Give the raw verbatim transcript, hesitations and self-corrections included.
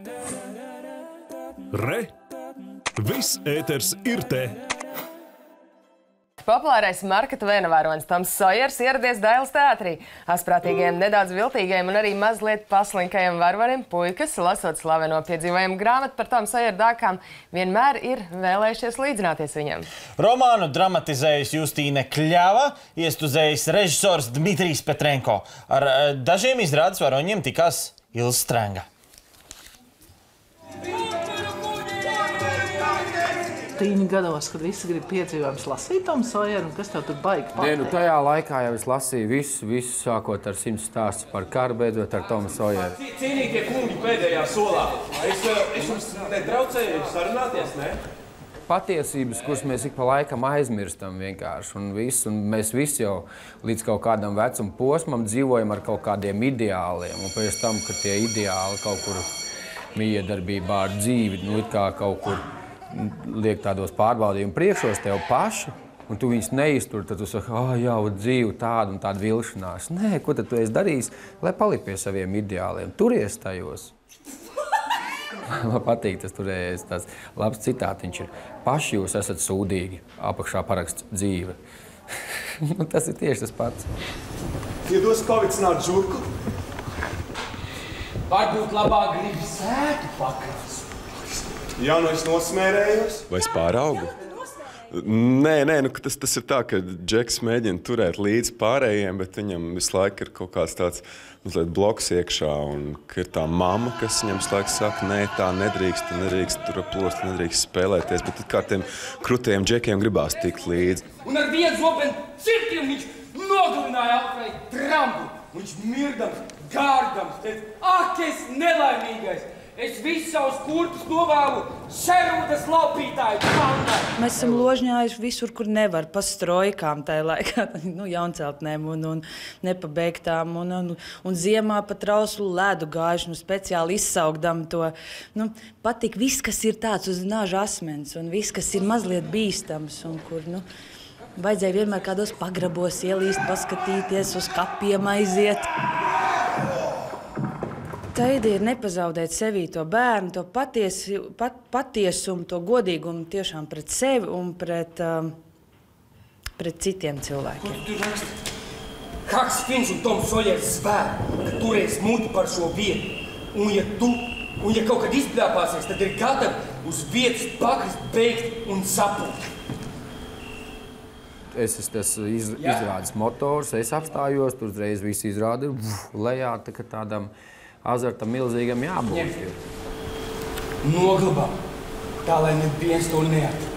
Re! Viss ēters ir te! Populārais marketu vienavaronis Toms Sojers ieradies Dailes teātrī. Asprātīgiem, nedaudz viltīgiem un arī mazliet paslinkajiem varvarim puikas, lasot slaveno piedzīvojumu grāmatu par Tomu Sojeru dākām, vienmēr ir vēlējušies līdzināties viņam. Romānu dramatizējis Justīne Kļava, iestuzējis režisors Dmitrijs Petrenko. Ar dažiem izrādes varoņiem tikās Ilze Strenga. Tīni gados, kad visi grib piedzīvojums lasīt Tomu Sojeru, un kas tev tur baigi pateikt? Nē, nu tajā laikā jau es lasīju visu, visu sākot ar simts stāstus par karu, beidzot ar Tomu Sojeru. Cienītie kungi pēdējā solā. Es, es jums netraucēju sarunāties, ne? Patiesības, kuras mēs ik pa laikam aizmirstam vienkārši, un, viss, un mēs visi jau līdz kaut kādam vecuma posmam dzīvojam ar kaut kādiem ideāliem, un pēc tam, ka tie ideāli kaut kur miedarbībā ar dzīvi, nu it kā kaut kur liek tādos pārbaudījumu priekšos tev paši, un tu viņus neiztur, tad tu saki, ah, jā, dzīve tāda un tāda vilšanās. Nē, ko tad tu esi darījis, lai palikt pie saviem ideāliem? Turies tajos. Man patīk tas turējies, tāds labs citātiņš ir. Paši jūs esat sūdīgi, apakšā paraksts dzīve. Tas ir tieši tas pats. Iedos pavicināt žurku? Varbūt labāk gribi sētu pakrāsu. Jā, nu es nosmērējos. Vai es pāraugu? Nē, nē, nu tas, tas ir tā, ka Džeks mēģina turēt līdz pārējiem, bet viņam visu laiku ir kaut kāds tāds mazliet bloks iekšā, un ka ir tā mamma, kas viņam visu laiku saka, nē, tā nedrīkst, nedrīkst tur plost, nedrīkst spēlēties, bet kā tiem krutējiem Džekiem gribās tikt līdzi. Un ar vienu zobenu cirtiem viņš nogalināja Alfrei Trampu. Viņš mirdams, gārdams, teica, ak, es nelaimīgais! Es visu savus kurpus novēlu Šerūdas laupītāju pandai. Mēs esam ložņājuši visur, kur nevar, pa strojkām tajā laikā, nu, jaunceltnēm un, un nepabeigtām, un, un, un ziemā pa trauslu ledu gājuši, nu, speciāli izsaugdam to. Nu, patīk viss, kas ir tāds uz naža asmens, un viss, kas ir mazliet bīstams, un kur, nu, vajadzēja vienmēr kādos pagrabos ielīst, paskatīties, uz kapiem aiziet. Tā ideja ir nepazaudēt sevī to bērnu, to patiesi, pat, patiesumu, to godīgumu tiešām pret sevi un pret, um, pret citiem cilvēkiem. Ko tu tur raksti? Haks Fins un Toms Sojers svēr, ka turēs muti par šo vietu. Un ja tu, un ja kaut kad izpļāpāsies, tad ir gatavi uz vietas pakrist, beigt un sapult. Es esmu tas iz, izrādes motors, es apstājos, tur uzreiz visi izrādi lejā, tā kā tādam azartam milzīgam jābūt. Noglabā, tā lai neviens to neatrast.